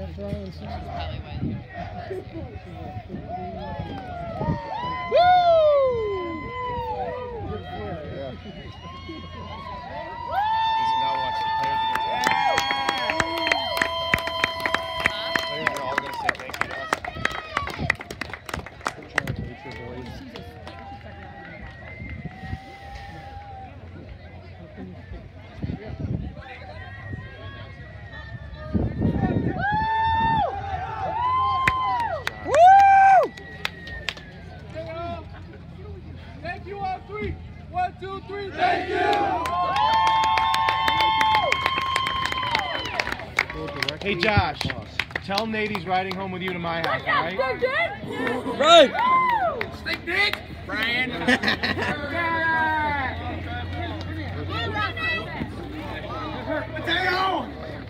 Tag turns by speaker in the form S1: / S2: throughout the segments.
S1: Thank you on three. 1, 2, 3. Thank you.
S2: Hey Josh, tell Nate he's riding home with you to my house, all right?
S3: Right.
S1: Stick dick. Brian. Mateo.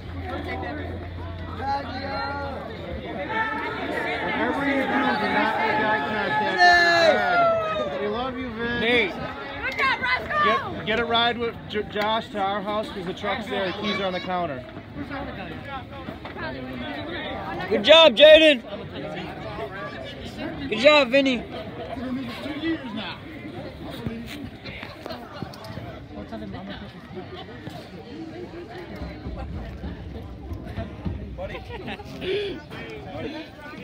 S2: Whatever you do, do not make eye contact. We love you, Vin. Nate, get a ride with Josh to our house because the truck's there. The keys are on the counter.
S3: Good job, Jaden. Good job, Vinny.
S1: 2 years now. Buddy.